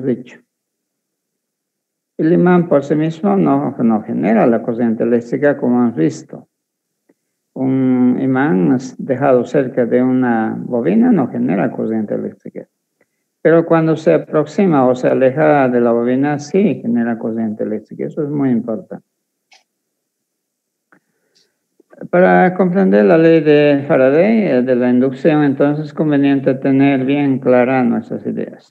dicho. El imán por sí mismo no genera la corriente eléctrica como hemos visto. Un imán dejado cerca de una bobina no genera corriente eléctrica. Pero cuando se aproxima o se aleja de la bobina, sí genera corriente eléctrica. Eso es muy importante. Para comprender la ley de Faraday, de la inducción, entonces es conveniente tener bien claras nuestras ideas.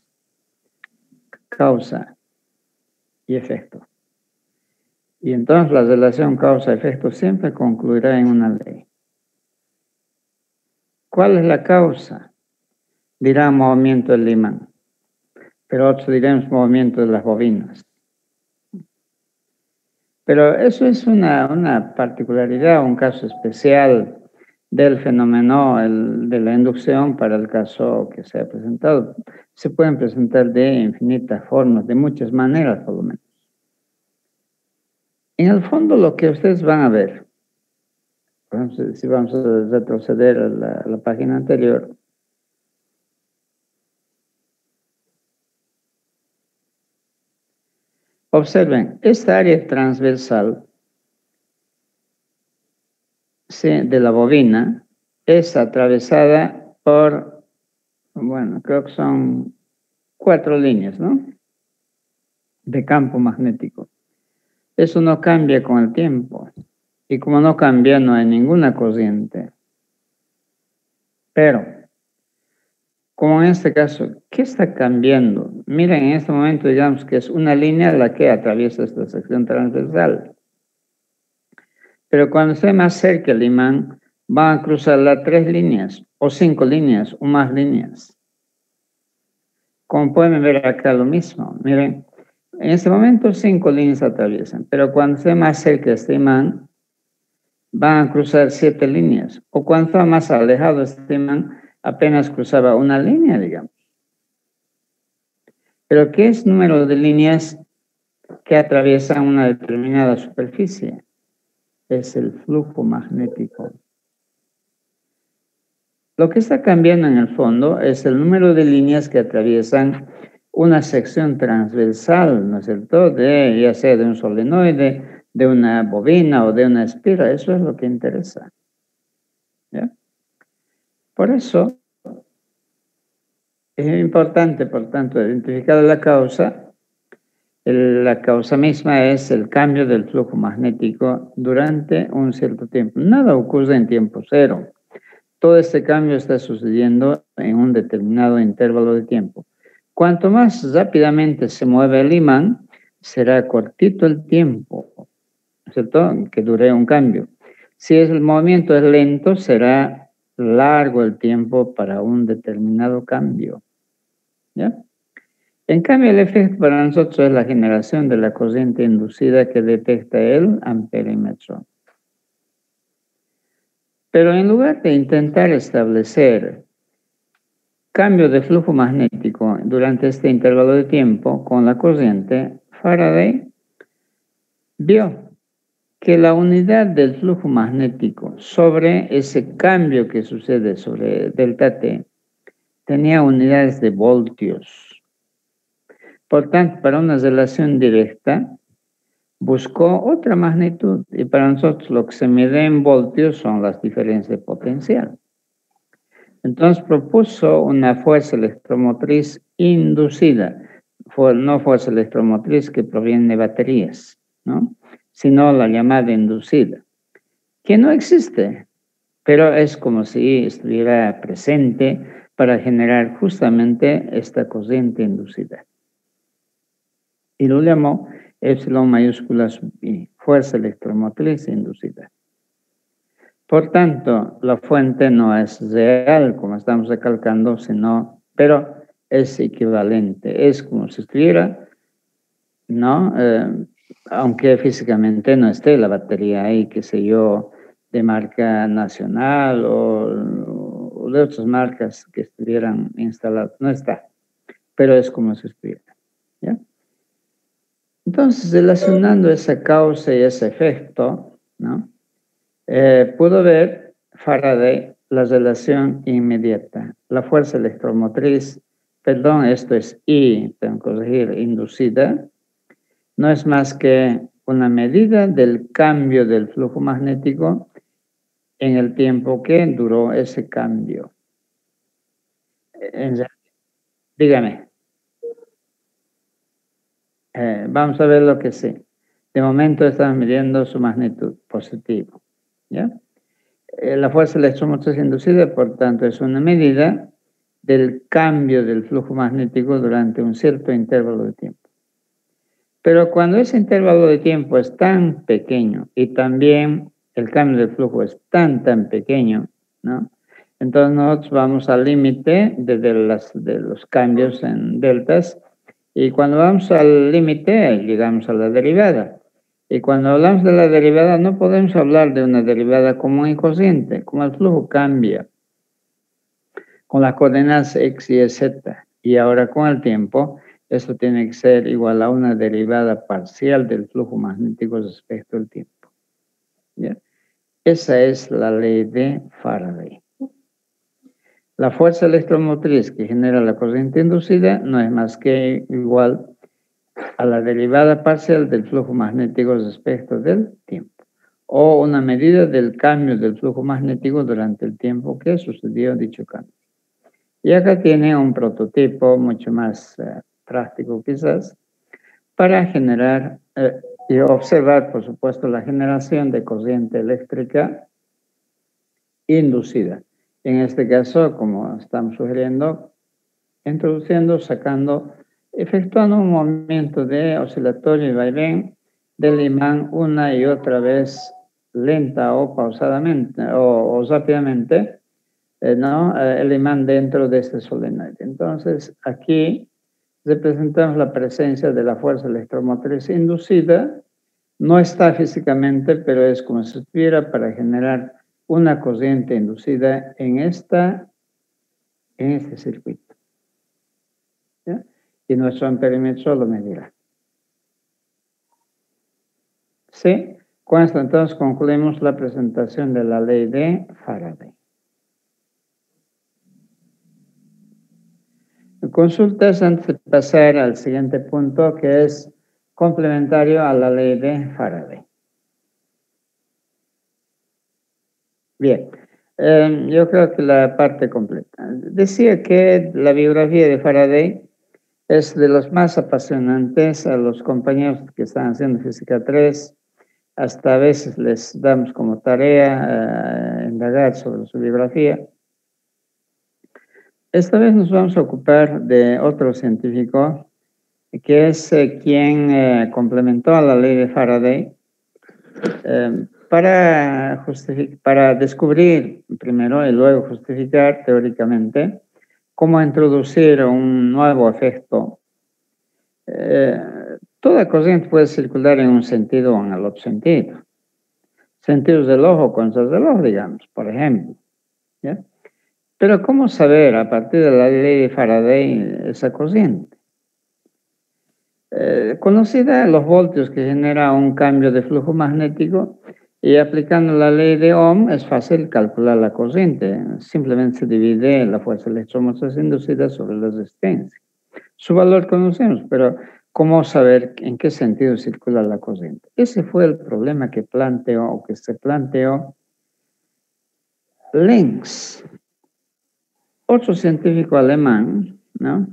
Causa y efecto. Y entonces la relación causa-efecto siempre concluirá en una ley. ¿Cuál es la causa? Dirá movimiento del imán, pero otros diremos movimiento de las bobinas. Pero eso es una particularidad, un caso especial del fenómeno de la inducción para el caso que se ha presentado. Se pueden presentar de infinitas formas, de muchas maneras por lo menos. En el fondo lo que ustedes van a ver, si vamos a retroceder a la página anterior, observen, esta área transversal de la bobina es atravesada por, bueno, creo que son 4 líneas, ¿no? De campo magnético. Eso no cambia con el tiempo. Y como no cambia, no hay ninguna corriente. Pero, como en este caso, ¿qué está cambiando? Miren, en este momento digamos que es una línea la que atraviesa esta sección transversal. Pero cuando esté más cerca el imán, van a cruzar las 3 líneas, o 5 líneas, o más líneas. Como pueden ver acá lo mismo. Miren, en este momento 5 líneas atraviesan, pero cuando esté más cerca este imán, van a cruzar 7 líneas. O cuando está más alejado este imán, apenas cruzaba una línea, digamos. Pero ¿qué es número de líneas que atraviesan una determinada superficie? Es el flujo magnético. Lo que está cambiando en el fondo es el número de líneas que atraviesan una sección transversal, ¿no es cierto? Ya sea de un solenoide, de una bobina o de una espira. Eso es lo que interesa. ¿Ya? Por eso es importante, por tanto, identificar la causa. La causa misma es el cambio del flujo magnético durante un cierto tiempo. Nada ocurre en tiempo cero. Todo este cambio está sucediendo en un determinado intervalo de tiempo. Cuanto más rápidamente se mueve el imán, será cortito el tiempo, ¿cierto?, que dure un cambio. Si el movimiento es lento, será largo el tiempo para un determinado cambio. ¿Ya? En cambio, el efecto para nosotros es la generación de la corriente inducida que detecta el amperímetro. Pero en lugar de intentar establecer cambio de flujo magnético durante este intervalo de tiempo con la corriente, Faraday vio que la unidad del flujo magnético sobre ese cambio que sucede sobre delta T tenía unidades de voltios. Por tanto, para una relación directa, buscó otra magnitud y para nosotros lo que se mide en voltios son las diferencias de potencial. Entonces propuso una fuerza electromotriz inducida, no fuerza electromotriz que proviene de baterías, ¿no?, sino la llamada inducida, que no existe, pero es como si estuviera presente para generar justamente esta corriente inducida. Y lo llamó epsilon mayúscula sub I, fuerza electromotriz inducida. Por tanto, la fuente no es real, como estamos recalcando, pero es equivalente. Es como si estuviera, ¿no? Aunque físicamente no esté la batería ahí, qué sé yo, de marca nacional o de otras marcas que estuvieran instaladas. No está, pero es como si estuviera. ¿Ya? Entonces, relacionando esa causa y ese efecto, ¿no?, pudo ver Faraday la relación inmediata. La fuerza electromotriz perdón, esto es I, tengo que corregir, inducida, no es más que una medida del cambio del flujo magnético en el tiempo que duró ese cambio. Dígame. Vamos a ver lo que sí. De momento estamos midiendo su magnitud positivo. ¿Ya? La fuerza electromotriz inducida, por tanto, es una medida del cambio del flujo magnético durante un cierto intervalo de tiempo. Pero cuando ese intervalo de tiempo es tan pequeño y también el cambio del flujo es tan pequeño, ¿no? Entonces nosotros vamos al límite de los cambios en deltas y cuando vamos al límite llegamos a la derivada. Y cuando hablamos de la derivada no podemos hablar de una derivada común y corriente, como el flujo cambia con las coordenadas x y z y ahora con el tiempo eso tiene que ser igual a una derivada parcial del flujo magnético respecto al tiempo. ¿Ya? Esa es la ley de Faraday. La fuerza electromotriz que genera la corriente inducida no es más que igual a la derivada parcial del flujo magnético respecto del tiempo, o una medida del cambio del flujo magnético durante el tiempo que sucedió dicho cambio. Y acá tiene un prototipo mucho más práctico quizás, para generar y observar, por supuesto, la generación de corriente eléctrica inducida. En este caso, como estamos sugiriendo, introduciendo, sacando, efectuando un movimiento de oscilatorio y vaivén del imán una y otra vez, lenta o pausadamente o rápidamente, ¿no? El imán dentro de este solenoide. Entonces, aquí representamos la presencia de la fuerza electromotriz inducida. No está físicamente, pero es como si estuviera para generar una corriente inducida en este circuito. ¿Ya? Y nuestro amperímetro lo medirá. Sí, con esto entonces concluimos la presentación de la ley de Faraday. Consultas antes de pasar al siguiente punto, que es complementario a la ley de Faraday. Bien, yo creo que la parte completa. Decía que la biografía de Faraday es de los más apasionantes. A los compañeros que están haciendo Física 3, hasta a veces les damos como tarea indagar sobre su biografía. Esta vez nos vamos a ocupar de otro científico que es quien complementó a la ley de Faraday para descubrir primero y luego justificar teóricamente cómo introducir un nuevo efecto. Toda corriente puede circular en un sentido o en el otro sentido. Sentidos del ojo, contras del ojo, digamos, por ejemplo. ¿Ya? Pero ¿cómo saber a partir de la ley de Faraday esa corriente? Conocida los voltios que genera un cambio de flujo magnético y aplicando la ley de Ohm es fácil calcular la corriente. Simplemente se divide la fuerza electromotriz inducida sobre la resistencia. Su valor conocemos, pero ¿cómo saber en qué sentido circula la corriente? Ese fue el problema que se planteó Lenz, otro científico alemán, ¿no?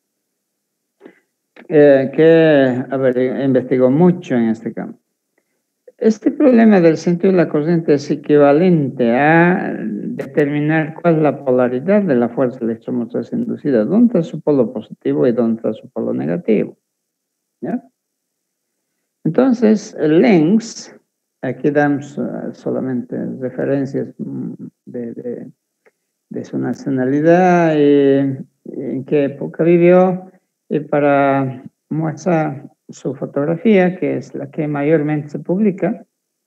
Que investigó mucho en este campo. Este problema del sentido de la corriente es equivalente a determinar cuál es la polaridad de la fuerza electromotriz inducida, dónde está su polo positivo y dónde está su polo negativo. ¿Ya? Entonces, Lenz, aquí damos solamente referencias de su nacionalidad y en qué época vivió, y para mostrar su fotografía, que es la que mayormente se publica,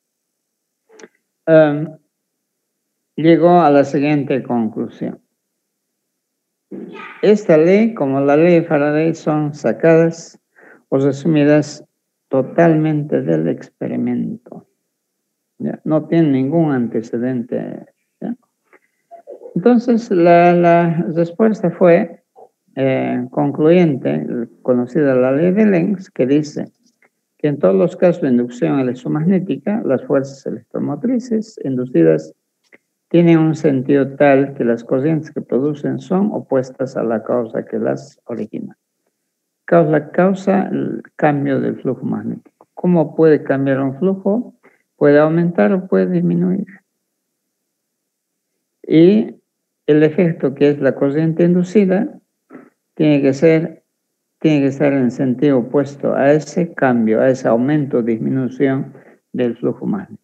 llegó a la siguiente conclusión. Esta ley, como la ley de Faraday, son sacadas o resumidas totalmente del experimento. ¿Ya? No tienen ningún antecedente. ¿Ya? Entonces, la respuesta fue concluyente, conocida la ley de Lenz, que dice que en todos los casos de inducción electromagnética, las fuerzas electromotrices inducidas tienen un sentido tal que las corrientes que producen son opuestas a la causa que las origina. Causa el cambio del flujo magnético. ¿Cómo puede cambiar un flujo? Puede aumentar o puede disminuir. Y el efecto que es la corriente inducida tiene que estar en el sentido opuesto a ese cambio, a ese aumento o disminución del flujo magnético.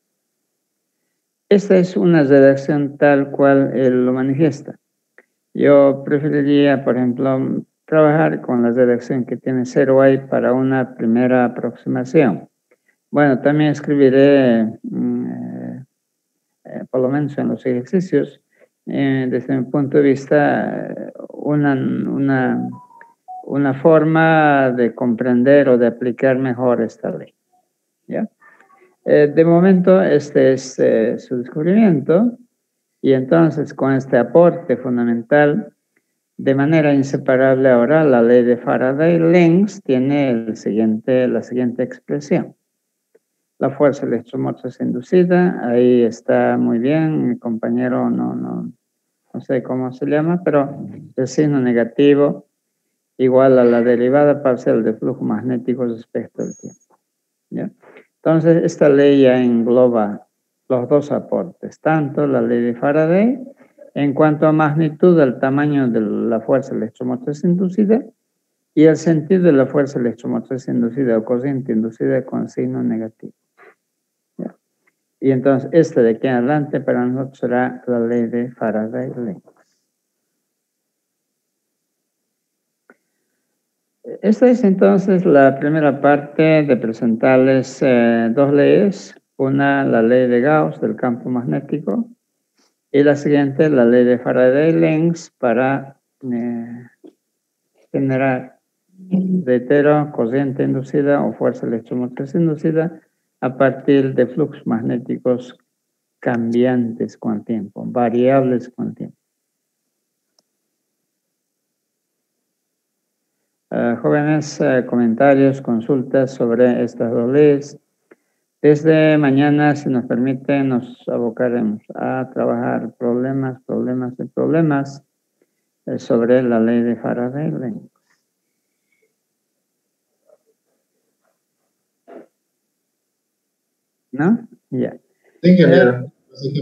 Esta es una redacción tal cual él lo manifiesta. Yo preferiría, por ejemplo, trabajar con la redacción que tiene 0i para una primera aproximación. Bueno, también escribiré, por lo menos en los ejercicios, desde mi punto de vista, una forma de comprender o de aplicar mejor esta ley. ¿Ya? De momento, este es su descubrimiento, y entonces con este aporte fundamental, de manera inseparable ahora, la ley de Faraday-Lenz tiene la siguiente expresión. La fuerza electromotriz inducida, ahí está muy bien, mi compañero no sé cómo se llama, pero el signo negativo igual a la derivada parcial del flujo magnético respecto al tiempo. ¿Ya? Entonces, esta ley ya engloba los dos aportes, tanto la ley de Faraday en cuanto a magnitud del tamaño de la fuerza electromotriz inducida y el sentido de la fuerza electromotriz inducida o corriente inducida con signo negativo. ¿Ya? Y entonces, esta de aquí en adelante para nosotros será la ley de Faraday-Lenz. Esta es entonces la primera parte de presentarles dos leyes. Una, la ley de Gauss del campo magnético, y la siguiente, la ley de Faraday-Lenz para generar, reitero, corriente inducida o fuerza electromotriz inducida a partir de flujos magnéticos cambiantes con el tiempo, variables con el tiempo. Jóvenes, comentarios, consultas sobre estas dos leyes. Desde mañana, si nos permite, nos abocaremos a trabajar problemas sobre la ley de Faraday-Lenz. ¿No? Ya. Sí, ingeniero.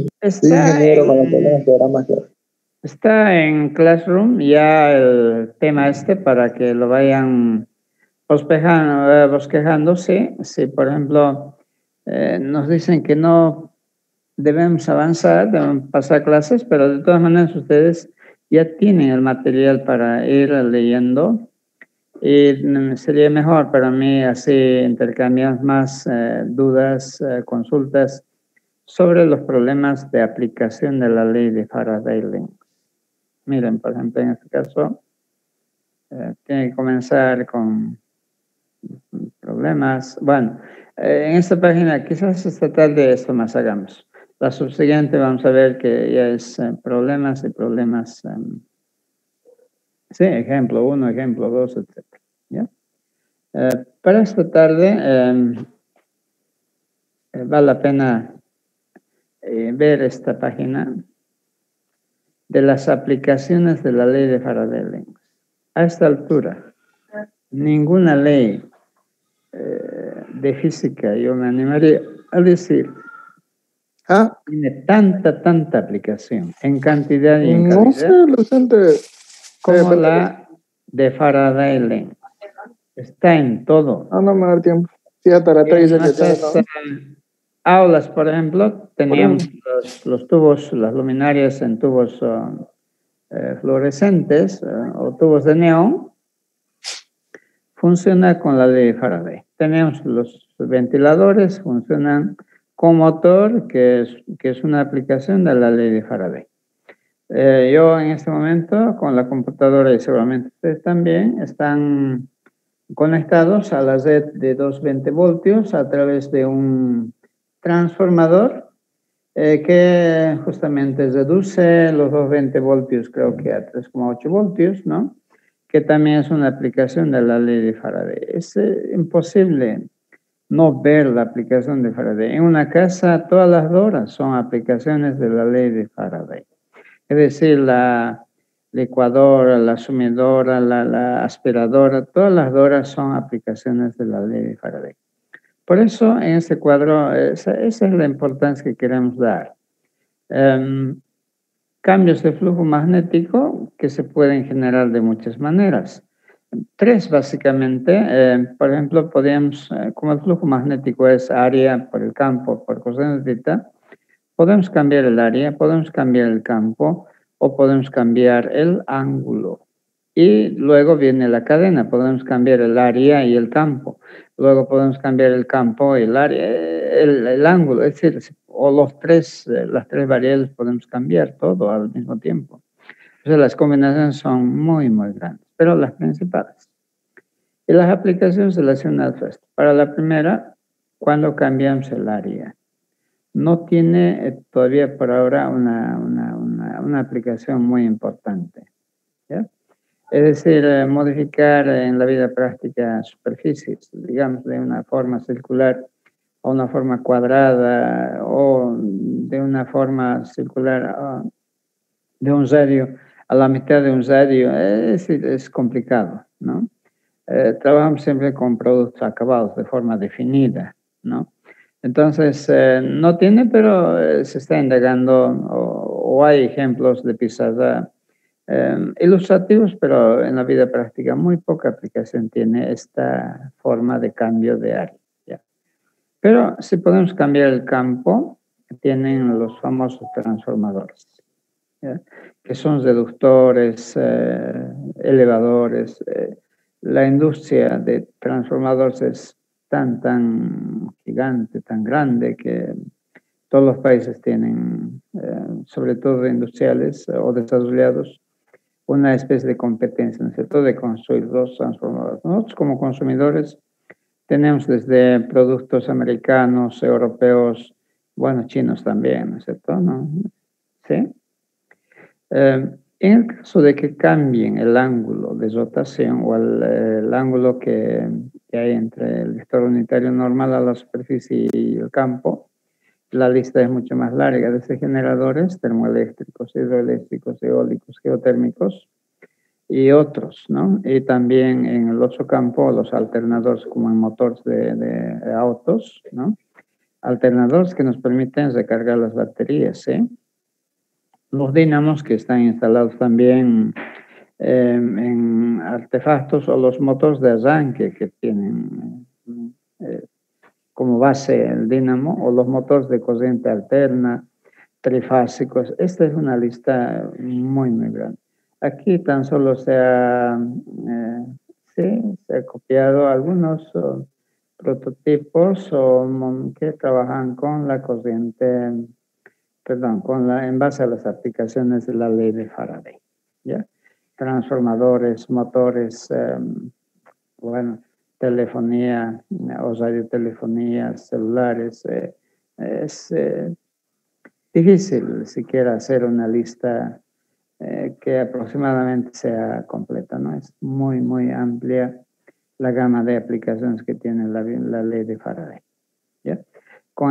Está en Classroom ya el tema para que lo vayan bosquejando. Sí, por ejemplo, nos dicen que no debemos avanzar, debemos pasar clases, pero de todas maneras ustedes ya tienen el material para ir leyendo, y sería mejor para mí así intercambiar más dudas, consultas sobre los problemas de aplicación de la ley de Faraday-Lenz. Miren, por ejemplo, en este caso, tiene que comenzar con problemas. Bueno, en esta página quizás esta tarde esto más hagamos. La subsiguiente vamos a ver que ya es problemas y problemas. Sí, ejemplo 1, ejemplo 2, etc. ¿Ya? Para esta tarde vale la pena ver esta página de las aplicaciones de la ley de Faraday-Lenz. A esta altura, ninguna ley de física, yo me animaría a decir, tiene tanta aplicación en cantidad y en calidad como la de Faraday-Lenz. Está en todo. No me da tiempo. Sí, hasta la 3 dice que nuestras aulas, por ejemplo, teníamos los tubos, las luminarias en tubos fluorescentes o tubos de neón. Funciona con la ley de Faraday. Tenemos los ventiladores, funcionan con motor, que es una aplicación de la ley de Faraday. Yo en este momento, con la computadora, y seguramente ustedes también, están conectados a la red de 220 voltios a través de un transformador que justamente reduce los 220 voltios, creo que a 3,8 voltios, ¿no? que también es una aplicación de la ley de Faraday. Es imposible no ver la aplicación de Faraday. En una casa, todas las doras son aplicaciones de la ley de Faraday. Es decir, la licuadora, la sumidora, la aspiradora, todas las doras son aplicaciones de la ley de Faraday. Por eso, en este cuadro, esa es la importancia que queremos dar. Cambios de flujo magnético que se pueden generar de muchas maneras. Tres, básicamente. Por ejemplo, podemos, como el flujo magnético es área por el campo, por coseno de θ, podemos cambiar el área, podemos cambiar el campo o podemos cambiar el ángulo. Y luego viene la cadena, podemos cambiar el área y el campo. Luego podemos cambiar el campo y el área, el ángulo, es decir, o las tres variables podemos cambiar todo al mismo tiempo. Entonces las combinaciones son muy, muy grandes, pero las principales. Y las aplicaciones relacionadas a esto. Para la primera, cuando cambiamos el área. No tiene todavía por ahora una aplicación muy importante. ¿Ya? Es decir, modificar en la vida práctica superficies, digamos, de una forma circular a una forma cuadrada o de una forma circular de un radio a la mitad de un radio, es complicado, ¿no? Trabajamos siempre con productos acabados de forma definida, ¿no? Entonces, no tiene, pero se está indagando o hay ejemplos de pizarra ilustrativos, pero en la vida práctica muy poca aplicación tiene esta forma de cambio de área. ¿Ya? Pero si podemos cambiar el campo, tienen los famosos transformadores, ¿ya? Que son reductores, elevadores. La industria de transformadores es tan gigante, tan grande, que todos los países tienen, sobre todo industriales o desarrollados, una especie de competencia, ¿no es cierto?, de construir los transformadores. Nosotros como consumidores tenemos desde productos americanos, europeos, bueno, chinos también, ¿no es cierto?, ¿no? ¿Sí? En el caso de que cambien el ángulo de rotación o el ángulo que hay entre el vector unitario normal a la superficie y el campo, la lista es mucho más larga, desde generadores termoeléctricos, hidroeléctricos, eólicos, geotérmicos y otros, ¿no? Y también en el otro campo, los alternadores como en motores de autos, ¿no? Alternadores que nos permiten recargar las baterías, ¿sí? Los dínamos que están instalados también en artefactos o los motores de arranque que tienen como base el dínamo o los motores de corriente alterna, trifásicos. Esta es una lista muy, muy grande. Aquí tan solo se ha copiado algunos prototipos que trabajan con la corriente, en base a las aplicaciones de la ley de Faraday. ¿Ya? Transformadores, motores, telefonía o radiotelefonía, celulares. Es difícil siquiera hacer una lista que aproximadamente sea completa, ¿no? Es muy, muy amplia la gama de aplicaciones que tiene la ley de Faraday. ¿Ya? Con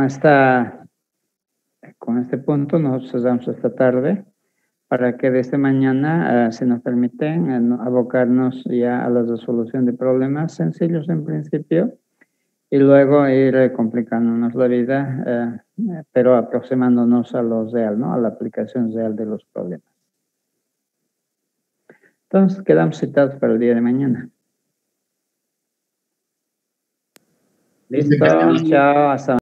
este punto nos cerramos esta tarde para que desde mañana, si nos permiten, abocarnos ya a la resolución de problemas sencillos en principio y luego ir complicándonos la vida, pero aproximándonos a lo real, ¿no? A la aplicación real de los problemas. Entonces, quedamos citados para el día de mañana. Listo, chao, hasta